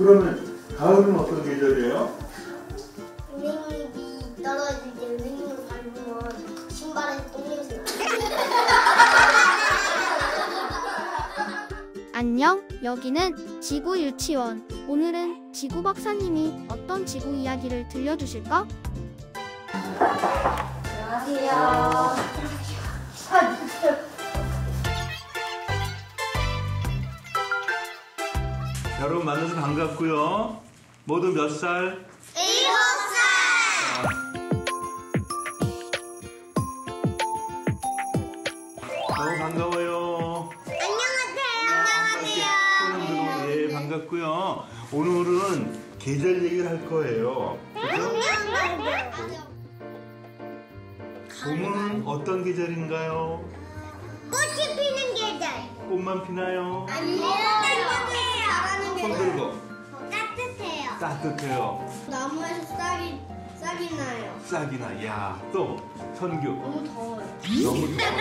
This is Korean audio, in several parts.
그러면 가을은 어떤 계절이에요? 은행잎이 떨어질 때 은행잎을 밟으면 신발에 똥냄새 나. 안녕, 여기는 지구 유치원. 오늘은 지구 박사님이 어떤 지구 이야기를 들려주실까? 안녕하세요. 여러분 만나서 반갑고요. 모두 몇 살? 7살. 너무 반가워요. 안녕하세요. 손흔들고 예, 반갑고요. 오늘은 계절 얘기를 할 거예요. 그죠? 봄은 어떤 계절인가요? 꽃이 피는 계절. 꽃만 피나요? 아니요. 손 들고. 따뜻해요. 따뜻해요. 나무에서 싹이 나요. 싹이 나. 야, 또 선규. 너무 더워요. 너무 더워.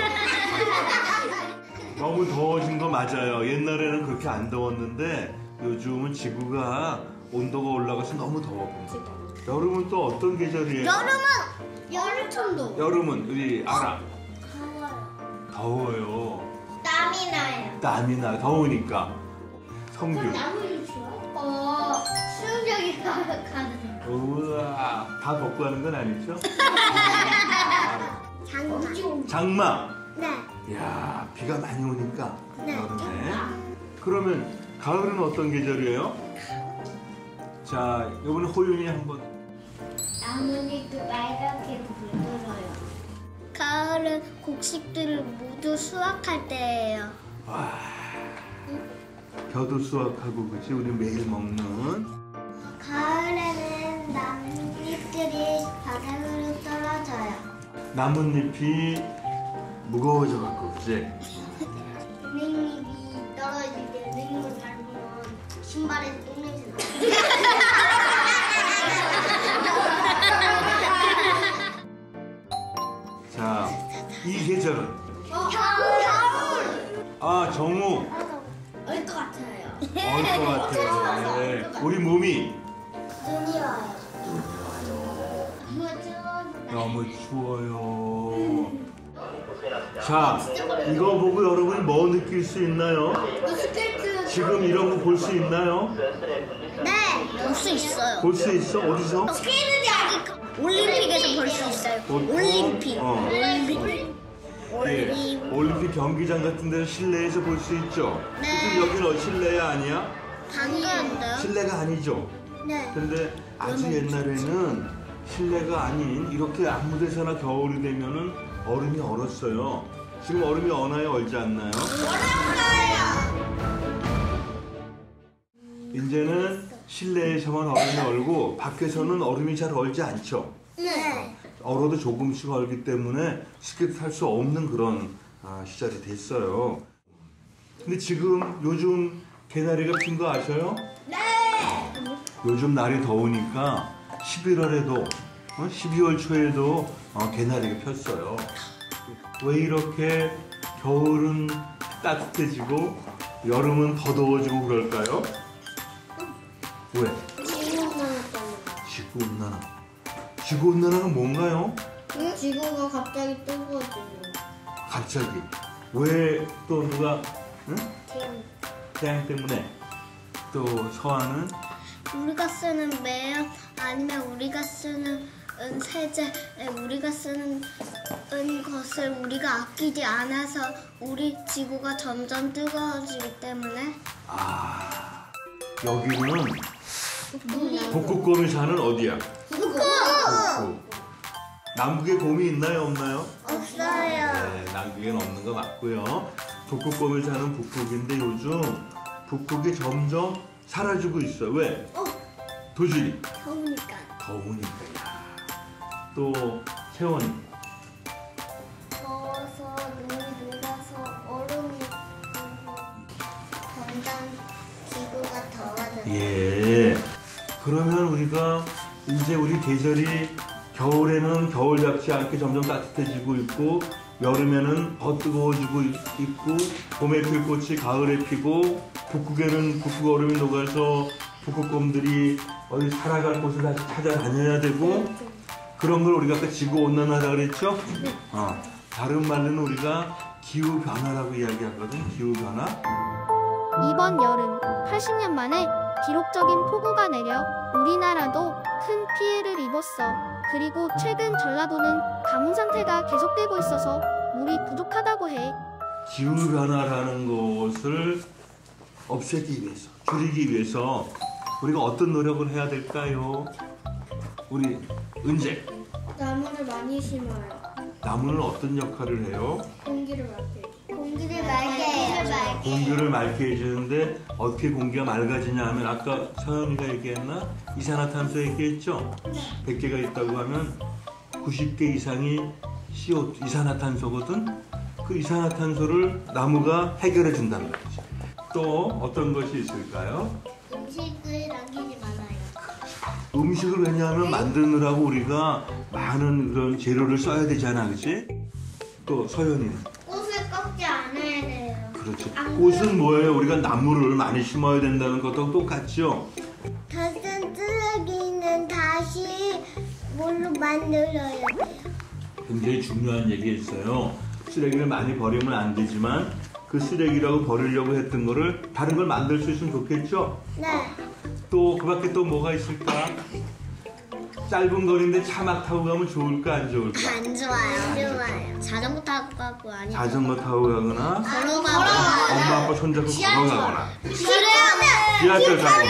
너무 더워진 거 맞아요. 옛날에는 그렇게 안 더웠는데 요즘은 지구가 온도가 올라가서 너무 더워. 여름은 또 어떤 계절이에요? 여름천도. 여름은 우리 알아. 더워요. 더워요. 땀이 나요. 땀이 나. 더우니까. 성규. 나무를 좋아? 수영장에 가는. 우와. 다 벗고 하는 건 아니죠? 장마. 장마. 네. 이야, 비가 많이 오니까 네. 여름에. 그러면 가을은 어떤 계절이에요? 자, 이번에 호윤이 한번. 나뭇잎도 빨갛게 물들어요. 가을은 곡식들을 모두 수확할 때예요. 와, 겨도 수확하고 그치? 우리 매일 먹는. 가을에는 나뭇잎들이 바닥으로 떨어져요. 나뭇잎이 무거워져 갖고 그치? 은행잎이 떨어질 때 은행잎을 밟으면 신발에 똥냄새 나. 자, 이 계절은 겨울. 아, 정우. 얼 것 같아요. 얼 것 같아요. 네. 우리 몸이 눈이 와요. 너무 추워요. 너무 추워요. 자, 이거 보고 여러분이 뭐 느낄 수 있나요? 스케이트. 지금 이런 거 볼 수 있나요? 네, 볼 수 있어요. 볼 수 있어? 어디서? 스케이트는 아직 올림픽에서 볼 수 있어요. 올림픽. 어. 예, 올림픽. 올림픽 경기장 같은 데서 실내에서 볼 수 있죠? 네. 지금 여기는 실내야 아니야? 방금인데요? 실내가 아니죠? 네. 근데 아주 옛날에는 실내가 아닌 이렇게 아무 데서나 겨울이 되면은 얼음이 얼었어요. 지금 얼음이 얼나요? 얼지 않나요? 이제는 실내에서만 얼음이 얼고 밖에서는 얼음이 잘 얼지 않죠. 네. 얼어도 조금씩 얼기 때문에 쉽게 탈 수 없는 그런 시절이 됐어요. 근데 지금 요즘 개나리가 핀 거 아셔요? 네. 요즘 날이 더우니까 11월에도 12월 초에도 개나리가 폈어요. 왜 이렇게 겨울은 따뜻해지고 여름은 더 더워지고 그럴까요? 왜? 지구온난화. 지구온난화는 뭔가요? 지구가 갑자기 뜨거워져요. 갑자기. 왜 또 누가? 응? 태양. 태양 때문에. 또 서하는 우리가 쓰는 매연 아니면 우리가 쓰는 세제, 우리가 쓰는 것을 우리가 아끼지 않아서 우리 지구가 점점 뜨거워지기 때문에. 여기는 북극곰이 사는 어디야? 북극. 남극에 곰이 있나요, 없나요? 없어요. 네, 남극엔 없는 거 맞고요. 북극곰이 사는 북극인데 요즘 북극이 점점 사라지고 있어요. 왜? 도시리. 더우니까. 더우니까. 또 세원이. 더워서 눈이 녹아서 얼음이 점점 지구가 더워져요. 예. 그러면 우리가 이제 우리 계절이 겨울에는 겨울답지 않게 점점 따뜻해지고 있고 여름에는 더 뜨거워지고 있고 봄에 필 꽃이 가을에 피고 북극에는 북극 얼음이 녹아서 북극곰들이 어디 살아갈 곳을 다시 찾아다녀야 되고 그런 걸 우리가 아까 지구온난화라고 그랬죠? 다른 말로는 우리가 기후변화라고 이야기하거든. 기후변화. 이번 여름 80년 만에 기록적인 폭우가 내려 우리나라도 큰 피해를 입었어. 그리고 최근 전라도는 가뭄 상태가 계속되고 있어서 물이 부족하다고 해. 기후변화라는 것을 없애기 위해서, 줄이기 위해서 우리가 어떤 노력을 해야 될까요? 우리 은재. 나무를 많이 심어요. 나무는 어떤 역할을 해요? 공기를 맑게. 공기를 맑게 해요. 공기를 맑게 해주는데 어떻게 공기가 맑아지냐 하면 아까 서연이가 얘기했나? 이산화탄소 얘기했죠? 100개가 있다고 하면 90개 이상이 CO2, 이산화탄소거든? 그 이산화탄소를 나무가 해결해 준다는 거죠. 또 어떤 것이 있을까요? 음식을 남기지 말아요. 음식을 왜냐하면 만드느라고 우리가 많은 그런 재료를 써야 되잖아, 그치? 또 서연이는? 꽃을 꺾지 않아야 돼요. 그렇죠. 꽃은 뭐예요? 우리가 나무를 많이 심어야 된다는 것도 똑같죠? 다른 쓰레기는 다시 뭘로 만들어야 돼요. 굉장히 중요한 얘기였어요. 쓰레기를 많이 버리면 안 되지만 그 쓰레기라고 버리려고 했던 거를 다른 걸 만들 수 있으면 좋겠죠? 네. 또 그 밖에 또 뭐가 있을까? 짧은 거리인데 차 막 타고 가면 좋을까 안 좋을까? 안 좋아요. 안 좋아요. 자전거 타고 가고 아니면 자전거 타고 가거나 걸어가고. 엄마 아빠 손잡고 걸어가거나 그러면 지하철 타고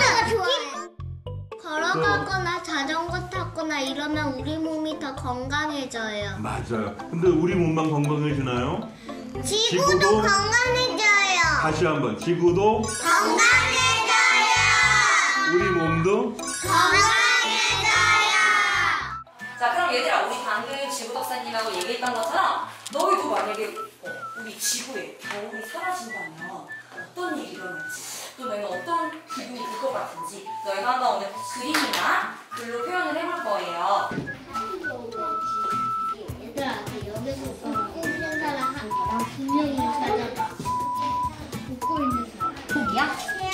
걸어가거나 자전거 타거나 이러면 우리 몸이 더 건강해져요. 맞아요. 근데 우리 몸만 건강해지나요? 지구도 건강해져요. 다시 한번 지구도 건강해져요. 우리 몸도 건강해져요. 자, 그럼 얘들아, 우리 방금 지구 박사님하고 얘기했던 것처럼 너희도 만약에 우리 지구에 겨울이 사라진다면 어떤 일이 일어날지 또 너희는 어떤 기분이 들 것 같은지 너희가 한번 오늘 그림이나 글로 표현을 해볼 거예요. 얘들아, 여기서 웃는 사람 두 명이 찾아봐. 웃고 있는 사람. 공이야?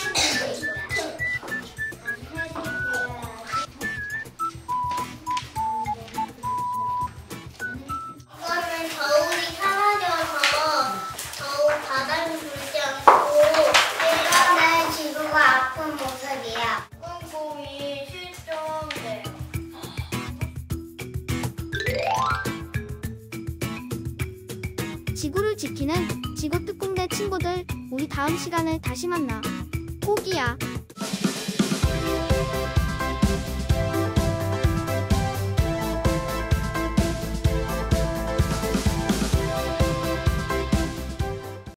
이거는 겨울이 사라져서 바다를 불지 않고 이거는 지구가 아픈 모습이야. 꼼꼼히 실종돼요. 지구를 지키는 지구특공대 친구들, 우리 다음 시간에 다시 만나. 꼭이야.